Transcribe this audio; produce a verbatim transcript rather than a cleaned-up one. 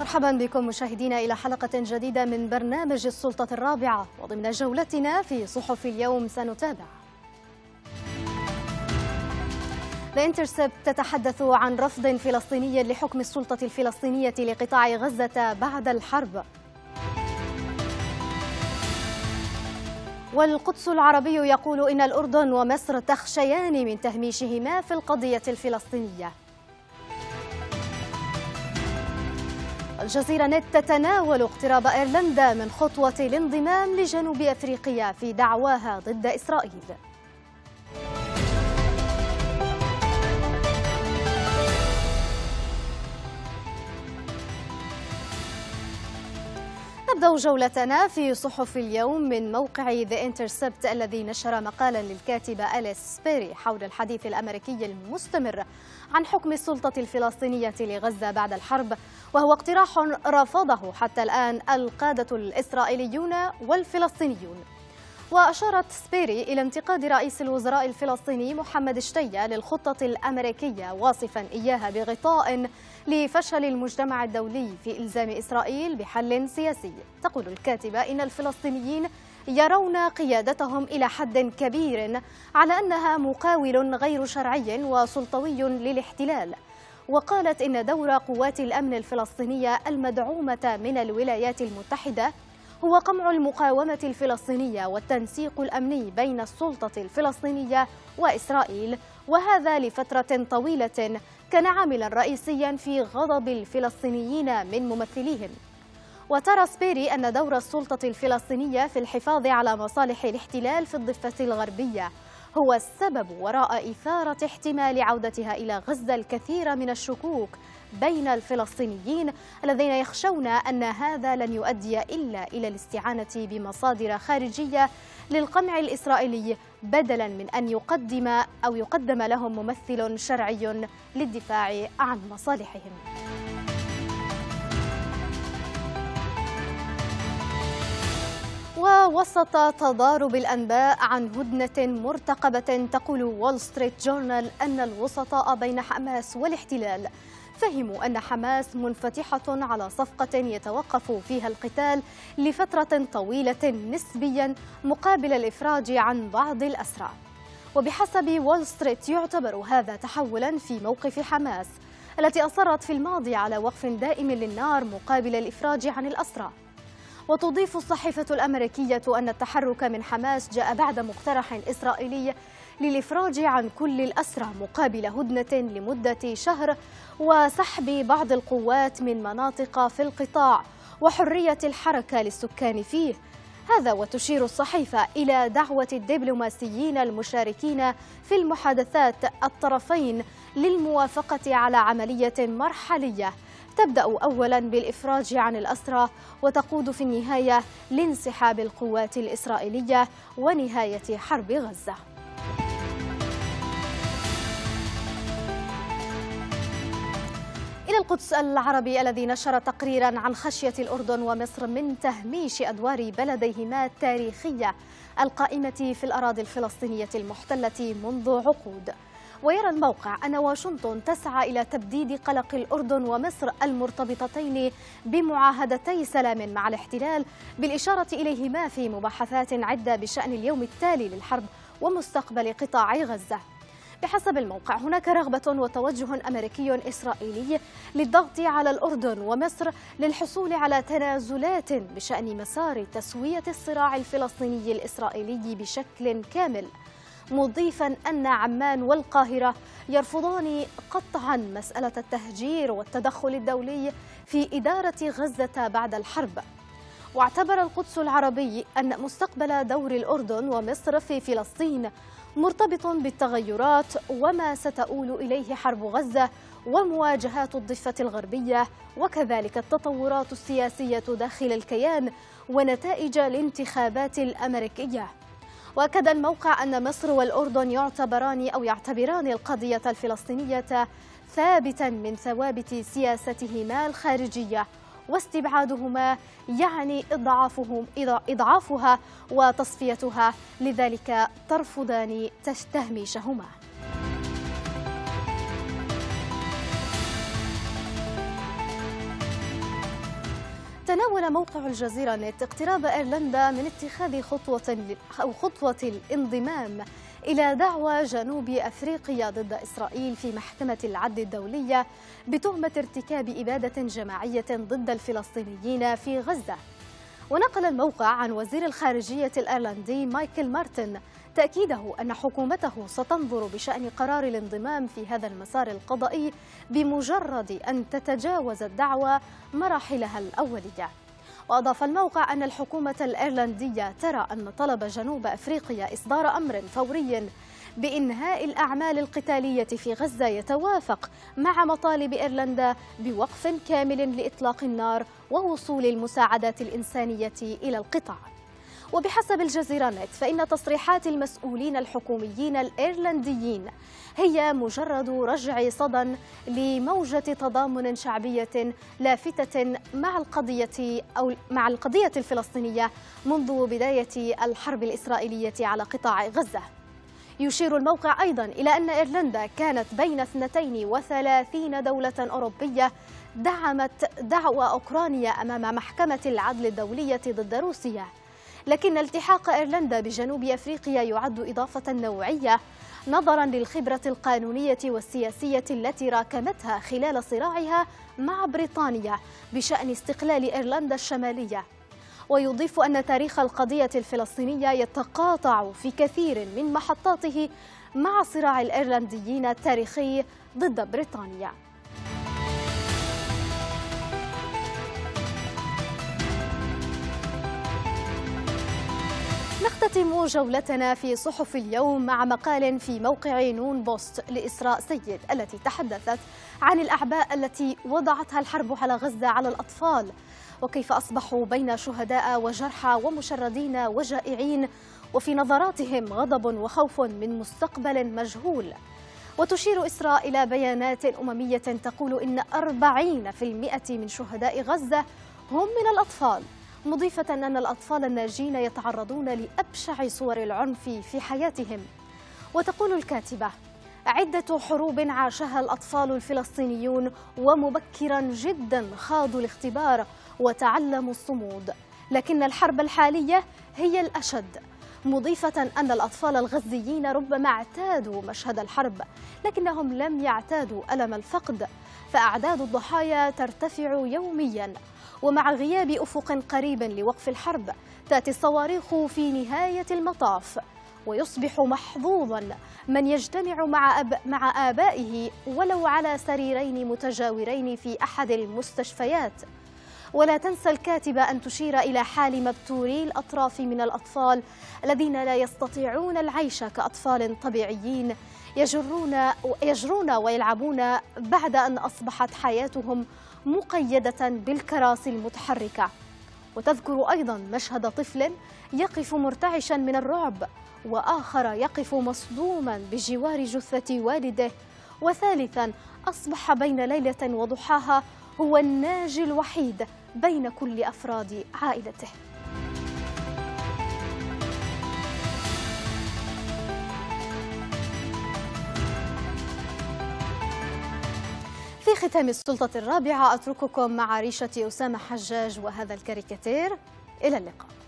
مرحبا بكم مشاهدينا إلى حلقة جديدة من برنامج السلطة الرابعة، وضمن جولتنا في صحف اليوم سنتابع. The Intercept تتحدث عن رفض فلسطيني لحكم السلطة الفلسطينية لقطاع غزة بعد الحرب. والقدس العربي يقول إن الأردن ومصر تخشيان من تهميشهما في القضية الفلسطينية. الجزيرة نت تتناول اقتراب أيرلندا من خطوة الانضمام لجنوب أفريقيا في دعواها ضد إسرائيل. نبدأ جولتنا في صحف اليوم من موقع The Intercept الذي نشر مقالا للكاتبة أليس سبيري حول الحديث الأمريكي المستمر عن حكم السلطة الفلسطينية لغزة بعد الحرب، وهو اقتراح رفضه حتى الآن القادة الإسرائيليون والفلسطينيون. وأشارت سبيري إلى انتقاد رئيس الوزراء الفلسطيني محمد شتية للخطة الأمريكية، واصفا إياها بغطاء لفشل المجتمع الدولي في إلزام إسرائيل بحل سياسي. تقول الكاتبة إن الفلسطينيين يرون قيادتهم إلى حد كبير على أنها مقاول غير شرعي وسلطوي للاحتلال، وقالت إن دور قوات الأمن الفلسطينية المدعومة من الولايات المتحدة هو قمع المقاومة الفلسطينية والتنسيق الأمني بين السلطة الفلسطينية وإسرائيل، وهذا لفترة طويلة كان عاملا رئيسيا في غضب الفلسطينيين من ممثليهم. وترى سبيري أن دور السلطة الفلسطينية في الحفاظ على مصالح الاحتلال في الضفة الغربية هو السبب وراء إثارة احتمال عودتها إلى غزة الكثير من الشكوك بين الفلسطينيين الذين يخشون أن هذا لن يؤدي إلا إلى الاستعانة بمصادر خارجية للقمع الإسرائيلي بدلا من أن يقدم أو يقدم لهم ممثل شرعي للدفاع عن مصالحهم. ووسط تضارب الأنباء عن هدنة مرتقبة، تقول وول ستريت جورنال أن الوسطاء بين حماس والاحتلال فهموا أن حماس منفتحة على صفقة يتوقف فيها القتال لفترة طويلة نسبيا مقابل الإفراج عن بعض الأسرى. وبحسب وول ستريت يعتبر هذا تحولا في موقف حماس التي أصرت في الماضي على وقف دائم للنار مقابل الإفراج عن الأسرى. وتضيف الصحيفة الأمريكية أن التحرك من حماس جاء بعد مقترح إسرائيلي للإفراج عن كل الأسرى مقابل هدنة لمدة شهر وسحب بعض القوات من مناطق في القطاع وحرية الحركة للسكان فيه. هذا وتشير الصحيفة إلى دعوة الدبلوماسيين المشاركين في المحادثات الطرفين للموافقة على عملية مرحلية تبدأ أولا بالإفراج عن الأسرى وتقود في النهاية لانسحاب القوات الإسرائيلية ونهاية حرب غزة. إلى القدس العربي الذي نشر تقريرا عن خشية الأردن ومصر من تهميش أدوار بلديهما التاريخية القائمة في الأراضي الفلسطينية المحتلة منذ عقود. ويرى الموقع أن واشنطن تسعى إلى تبديد قلق الأردن ومصر المرتبطتين بمعاهدتي سلام مع الاحتلال، بالإشارة إليهما في مباحثات عدة بشأن اليوم التالي للحرب ومستقبل قطاع غزة. بحسب الموقع هناك رغبة وتوجه أمريكي إسرائيلي للضغط على الأردن ومصر للحصول على تنازلات بشأن مسار تسوية الصراع الفلسطيني الإسرائيلي بشكل كامل، مضيفا أن عمان والقاهرة يرفضان قطعا مسألة التهجير والتدخل الدولي في إدارة غزة بعد الحرب. واعتبر القدس العربي أن مستقبل دور الأردن ومصر في فلسطين مرتبط بالتغيرات وما ستؤول إليه حرب غزة ومواجهات الضفة الغربية، وكذلك التطورات السياسية داخل الكيان ونتائج الانتخابات الأمريكية. وأكد الموقع أن مصر والأردن يعتبران أو يعتبران القضية الفلسطينية ثابتا من ثوابت سياستهما الخارجية، واستبعادهما يعني إضعافهم إضعافها وتصفيتها، لذلك ترفضان تهميشهما. وتناول موقع الجزيرة نت اقتراب إيرلندا من اتخاذ خطوة أو خطوة الانضمام إلى دعوى جنوب أفريقيا ضد إسرائيل في محكمة العدل الدولية بتهمة ارتكاب إبادة جماعية ضد الفلسطينيين في غزة. ونقل الموقع عن وزير الخارجية الأيرلندي مايكل مارتن تأكيده أن حكومته ستنظر بشأن قرار الانضمام في هذا المسار القضائي بمجرد أن تتجاوز الدعوى مراحلها الأولية. وأضاف الموقع أن الحكومة الأيرلندية ترى أن طلب جنوب أفريقيا إصدار أمر فوري بإنهاء الأعمال القتالية في غزة يتوافق مع مطالب إيرلندا بوقف كامل لإطلاق النار ووصول المساعدات الإنسانية إلى القطاع. وبحسب الجزيرة نت فإن تصريحات المسؤولين الحكوميين الإيرلنديين هي مجرد رجع صدى لموجة تضامن شعبية لافتة مع القضية أو مع القضية الفلسطينية منذ بداية الحرب الإسرائيلية على قطاع غزة. يشير الموقع أيضا إلى أن إيرلندا كانت بين اثنتين وثلاثين دولة أوروبية دعمت دعوى أوكرانيا أمام محكمة العدل الدولية ضد روسيا، لكن التحاق إيرلندا بجنوب أفريقيا يعد إضافة نوعية نظرا للخبرة القانونية والسياسية التي راكمتها خلال صراعها مع بريطانيا بشأن استقلال إيرلندا الشمالية. ويضيف أن تاريخ القضية الفلسطينية يتقاطع في كثير من محطاته مع صراع الإيرلنديين التاريخي ضد بريطانيا. نختتم جولتنا في صحف اليوم مع مقال في موقع نون بوست لإسراء سيد التي تحدثت عن الأعباء التي وضعتها الحرب على غزة على الأطفال، وكيف أصبحوا بين شهداء وجرحى ومشردين وجائعين، وفي نظراتهم غضب وخوف من مستقبل مجهول. وتشير إسراء إلى بيانات أممية تقول إن أربعين بالمئة من شهداء غزة هم من الأطفال، مضيفة أن الأطفال الناجين يتعرضون لأبشع صور العنف في حياتهم. وتقول الكاتبة: عدة حروب عاشها الأطفال الفلسطينيون ومبكرا جدا خاضوا الاختبار وتعلموا الصمود، لكن الحرب الحالية هي الأشد، مضيفة أن الأطفال الغزيين ربما اعتادوا مشهد الحرب لكنهم لم يعتادوا ألم الفقد، فأعداد الضحايا ترتفع يوميا، ومع غياب أفق قريب لوقف الحرب تأتي الصواريخ في نهاية المطاف، ويصبح محظوظا من يجتمع مع, أب... مع آبائه ولو على سريرين متجاورين في أحد المستشفيات. ولا تنسى الكاتبة أن تشير إلى حال مبتوري الأطراف من الأطفال الذين لا يستطيعون العيش كأطفال طبيعيين، يجرون, يجرون ويلعبون بعد أن أصبحت حياتهم مقيدة بالكراسي المتحركة. وتذكر أيضا مشهد طفل يقف مرتعشا من الرعب، وآخر يقف مصدوما بجوار جثة والده، وثالثا أصبح بين ليلة وضحاها هو الناجي الوحيد بين كل أفراد عائلته. في ختام السلطة الرابعة أترككم مع ريشة أسامة حجاج وهذا الكاريكاتير. إلى اللقاء.